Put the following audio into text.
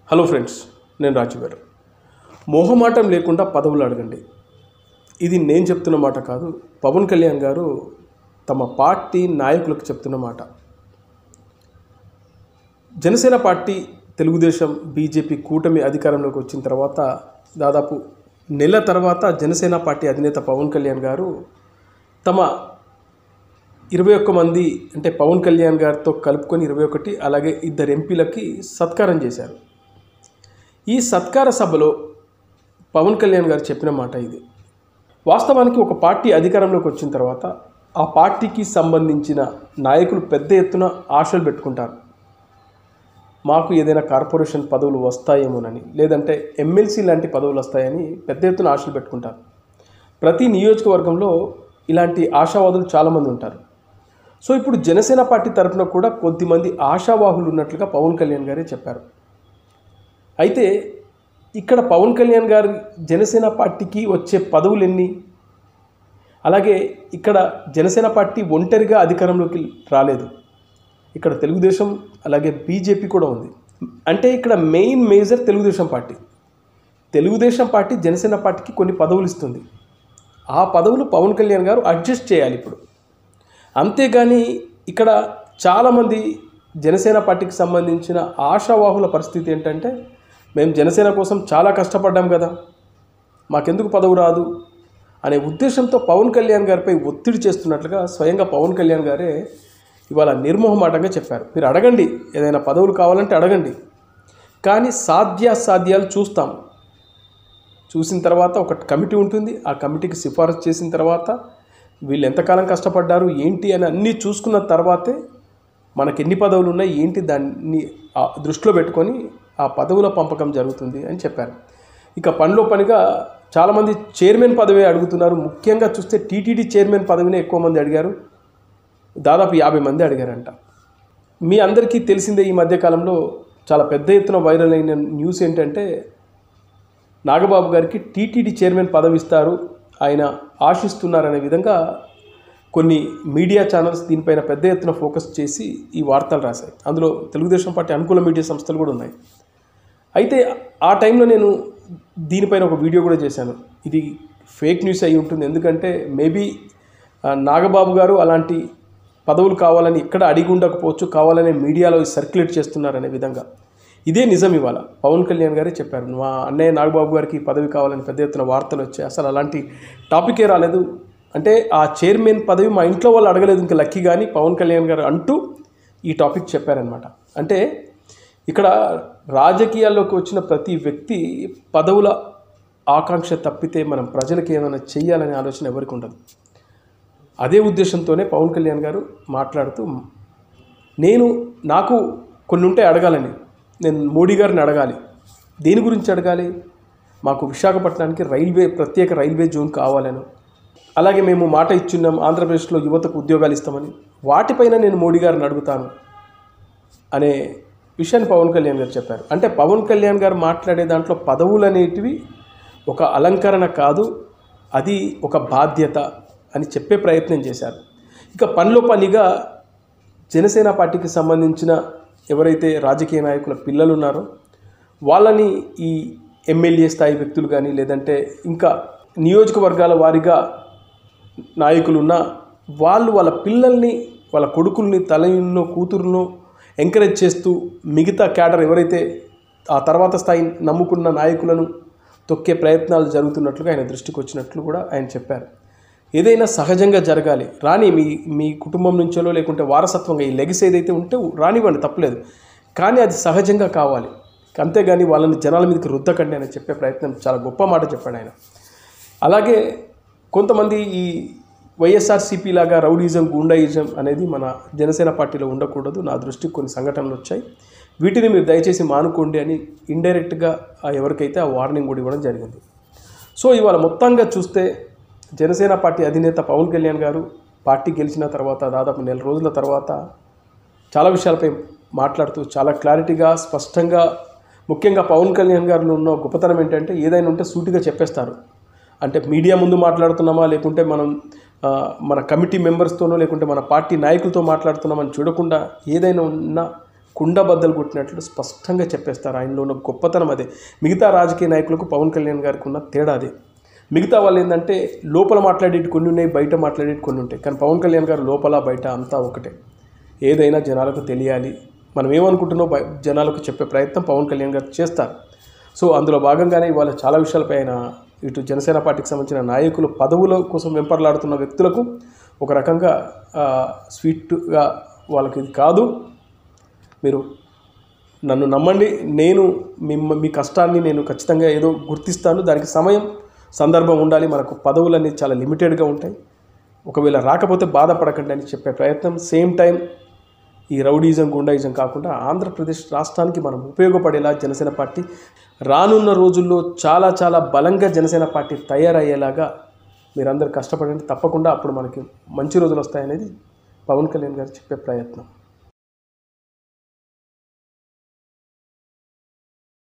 Hello friends, నేను రాజు గారు. మోహమాటం లేకుండా పదవులు అడగండి. ఇది నేను చెప్తున్న మాట కాదు, పవన్ కళ్యాణ్ గారు తమ పార్టీ నాయకులకు చెప్తున్న మాట. జనసేన పార్టీ, తెలుగుదేశం, బీజేపీ కూటమి అధికారంలోకి వచ్చిన తర్వాత దాదాపు నెల తర్వాత జనసేన పార్టీ అధినేత పవన్ కళ్యాణ్ గారు తమ 21 మంది, అంటే పవన్ కళ్యాణ్ గారితో కలుపుకొని 21, అలాగే 2 ఎంపీలకి సత్కారం చేశారు. ఈ సత్కార సభలో పవన్ కళ్యాణ్ గారు చెప్పిన మాట ఇది. వాస్తవానికి ఒక పార్టీ అధికారంలోకి వచ్చిన తర్వాత ఆ పార్టీకి సంబంధించిన నాయకులు పెద్ద ఎత్తున ఆశలు పెట్టుకుంటారు. మాకు ఏదైనా కార్పొరేషన్ పదవులు వస్తాయేమోనని, లేదంటే ఎమ్మెల్సీ లాంటి పదవులు వస్తాయని పెద్ద ఎత్తున ఆశలు పెట్టుకుంటారు. ప్రతి నియోజకవర్గంలో ఇలాంటి ఆశావాదులు చాలామంది ఉంటారు. సో ఇప్పుడు జనసేన పార్టీ తరఫున కూడా కొద్దిమంది ఆశావాహులు ఉన్నట్లుగా పవన్ కళ్యాణ్ గారే చెప్పారు. అయితే ఇక్కడ పవన్ కళ్యాణ్ గారు జనసేన పార్టీకి వచ్చే పదవులు ఎన్ని, అలాగే ఇక్కడ జనసేన పార్టీ ఒంటరిగా అధికారంలోకి రాలేదు. ఇక్కడ తెలుగుదేశం అలాగే బీజేపీ కూడా ఉంది. అంటే ఇక్కడ major Telugu Desam party. Telugu Desam party Janasena పార్టీకి కొన్ని పదవులు ఇస్తుంది. ఆ పదవులు పవన్ కళ్యాణ్ గారు అడ్జస్ట్ చేయాలి ఇప్పుడు. అంతేగాని ఇక్కడ చాలామంది జనసేన పార్టీకి సంబంధించిన ఆశావాహుల పరిస్థితి ఏంటంటే, మేము జనసేన కోసం చాలా కష్టపడ్డాం కదా, మాకెందుకు పదవి రాదు అనే ఉద్దేశంతో పవన్ కళ్యాణ్ గారిపై ఒత్తిడి చేస్తున్నట్లుగా స్వయంగా పవన్ కళ్యాణ్ గారే ఇవాళ నిర్మోహమాటంగా చెప్పారు. మీరు అడగండి, ఏదైనా పదవులు కావాలంటే అడగండి, కానీ సాధ్యాసాధ్యాలు చూస్తాం. చూసిన తర్వాత ఒక కమిటీ ఉంటుంది. ఆ కమిటీకి సిఫారసు చేసిన తర్వాత వీళ్ళు ఎంతకాలం కష్టపడ్డారు ఏంటి అని అన్నీ చూసుకున్న తర్వాతే మనకి ఎన్ని పదవులు ఉన్నాయి ఏంటి దాన్ని దృష్టిలో పెట్టుకొని ఆ పదవుల పంపకం జరుగుతుంది అని చెప్పారు. ఇక పనిలో పనిగా చాలామంది చైర్మన్ పదవి అడుగుతున్నారు. ముఖ్యంగా చూస్తే టీటీడీ చైర్మన్ పదవినే ఎక్కువ మంది అడిగారు. దాదాపు 50 మంది అడిగారంట. మీ అందరికీ తెలిసిందే, ఈ మధ్యకాలంలో చాలా పెద్ద ఎత్తున వైరల్ అయిన న్యూస్ ఏంటంటే, నాగబాబు గారికి టీటీడీ చైర్మన్ పదవి ఇస్తారు, ఆయన ఆశిస్తున్నారనే విధంగా కొన్ని మీడియా ఛానల్స్ దీనిపైన పెద్ద ఎత్తున ఫోకస్ చేసి ఈ వార్తలు రాశాయి. అందులో తెలుగుదేశం పార్టీ అనుకూల మీడియా సంస్థలు కూడా ఉన్నాయి. అయితే ఆ టైంలో నేను దీనిపైన ఒక వీడియో కూడా చేశాను. ఇది ఫేక్ న్యూస్ అయి ఉంటుంది, ఎందుకంటే మేబీ నాగబాబు గారు అలాంటి పదవులు కావాలని ఇక్కడ అడిగి ఉండకపోవచ్చు, కావాలనే మీడియాలో సర్క్యులేట్ చేస్తున్నారనే విధంగా. ఇదే నిజం. ఇవాళ పవన్ కళ్యాణ్ గారే చెప్పారు, మా అన్నయ్య నాగబాబు గారికి పదవి కావాలని పెద్ద ఎత్తున వార్తలు వచ్చాయి, అసలు అలాంటి టాపికే రాలేదు. అంటే ఆ చైర్మన్ పదవి మా ఇంట్లో వాళ్ళు అడగలేదు, ఇంకా లక్కీ కానీ పవన్ కళ్యాణ్ గారు అంటూ ఈ టాపిక్ చెప్పారనమాట. అంటే ఇక్కడ రాజకీయాల్లోకి వచ్చిన ప్రతి వ్యక్తి పదవుల ఆకాంక్ష తప్పితే మనం ప్రజలకు ఏమైనా చెయ్యాలనే ఆలోచన ఎవరికి ఉండదు. అదే ఉద్దేశంతోనే పవన్ కళ్యాణ్ గారు మాట్లాడుతూ, నాకు కొన్ని ఉంటే అడగాలని, నేను మోడీ గారిని అడగాలి. దేని గురించి అడగాలి? మాకు విశాఖపట్నానికి ప్రత్యేక రైల్వే జోన్ కావాలను, అలాగే మేము మాట ఇచ్చున్నాం ఆంధ్రప్రదేశ్లో యువతకు ఉద్యోగాలు ఇస్తామని, వాటిపైన నేను మోడీ గారిని అడుగుతాను అనే విషయాన్ని పవన్ కళ్యాణ్ గారు చెప్పారు. అంటే పవన్ కళ్యాణ్ గారు మాట్లాడే దాంట్లో పదవులు అనేటివి ఒక అలంకరణ కాదు, అది ఒక బాధ్యత అని చెప్పే ప్రయత్నం చేశారు. ఇక పనిలో పనిగా జనసేన పార్టీకి సంబంధించిన ఎవరైతే రాజకీయ నాయకుల పిల్లలు ఉన్నారో వాళ్ళని ఈ ఎమ్మెల్యే స్థాయి వ్యక్తులు కానీ, లేదంటే ఇంకా నియోజకవర్గాల వారీగా నాయకులున్న వాళ్ళు వాళ్ళ పిల్లల్ని, వాళ్ళ కొడుకుల్ని, తల్లినో కూతురునో ఎంకరేజ్ చేస్తూ మిగతా క్యాడర్ ఎవరైతే ఆ తర్వాత స్థాయి నమ్ముకున్న నాయకులను తొక్కే ప్రయత్నాలు జరుగుతున్నట్లుగా ఆయన దృష్టికి వచ్చినట్లు కూడా ఆయన చెప్పారు. ఏదైనా సహజంగా జరగాలి, రాని మీ కుటుంబం నుంచో లేకుంటే వారసత్వంగా ఈ లెగసీ ఏదైతే ఉంటే రానివ్వండి, తప్పలేదు, కానీ అది సహజంగా కావాలి, అంతేగాని వాళ్ళని జనాల మీదకి రుద్దకండి అని చెప్పే ప్రయత్నం, చాలా గొప్ప మాట చెప్పాడు ఆయన. అలాగే కొంతమంది ఈ వైఎస్ఆర్సీపీ లాగా రౌడీజం, గూండాయిజం అనేది మన జనసేన పార్టీలో ఉండకూడదు, నా దృష్టికి కొన్ని సంఘటనలు వచ్చాయి, వీటిని మీరు దయచేసి మానుకోండి అని ఇండైరెక్ట్గా ఎవరికైతే ఆ వార్నింగ్ కూడా ఇవ్వడం జరిగింది. సో ఇవాళ మొత్తంగా చూస్తే జనసేన పార్టీ అధినేత పవన్ కళ్యాణ్ గారు పార్టీ గెలిచిన తర్వాత దాదాపు నెల రోజుల తర్వాత చాలా విషయాలపై మాట్లాడుతూ చాలా క్లారిటీగా, స్పష్టంగా, ముఖ్యంగా పవన్ కళ్యాణ్ గారిలో ఉన్న గొప్పతనం ఏంటంటే ఏదైనా ఉంటే సూటిగా చెప్పేస్తారు. అంటే మీడియా ముందు మాట్లాడుతున్నామా, లేకుంటే మన కమిటీ మెంబర్స్తోనో లేకుంటే మన పార్టీ నాయకులతో మాట్లాడుతున్నామని చూడకుండా ఏదైనా ఉన్నా కుండబద్దలు కొట్టినట్లు స్పష్టంగా చెప్పేస్తారు. ఆయనలో ఉన్న గొప్పతనం అదే. మిగతా రాజకీయ నాయకులకు పవన్ కళ్యాణ్ గారికి ఉన్న తేడా అదే. మిగతా వాళ్ళు ఏంటంటే లోపల మాట్లాడేటి కొన్ని ఉన్నాయి, బయట మాట్లాడేటి కొన్ని ఉంటాయి. కానీ పవన్ కళ్యాణ్ గారు లోపల బయట అంతా ఒకటే. ఏదైనా జనాలకు తెలియాలి, మనం ఏమనుకుంటున్నామో జనాలకు చెప్పే ప్రయత్నం పవన్ కళ్యాణ్ గారు చేస్తారు. సో అందులో భాగంగానే ఇవాళ చాలా విషయాలపై ఆయన ఇటు జనసేన పార్టీకి సంబంధించిన నాయకులు పదవుల కోసం వెంపర్లాడుతున్న వ్యక్తులకు ఒక రకంగా స్వీట్గా వాళ్ళకి ఇది కాదు, మీరు నన్ను నమ్మండి, నేను మీ కష్టాన్ని నేను ఖచ్చితంగా ఏదో గుర్తిస్తాను, దానికి సమయం సందర్భం ఉండాలి, మనకు పదవులన్నీ చాలా లిమిటెడ్గా ఉంటాయి, ఒకవేళ రాకపోతే బాధపడకండి అని చెప్పే ప్రయత్నం. సేమ్ టైం ఈ రౌడీజం గుండాయిజం కాకుండా ఆంధ్రప్రదేశ్ రాష్ట్రానికి మనం ఉపయోగపడేలా జనసేన పార్టీ రానున్న రోజుల్లో చాలా చాలా బలంగా జనసేన పార్టీ తయారయ్యేలాగా మీరందరూ కష్టపడండి. తప్పకుండా అప్పుడు మనకి మంచి రోజులు వస్తాయనేది పవన్ కళ్యాణ్ గారు చెప్పే ప్రయత్నం.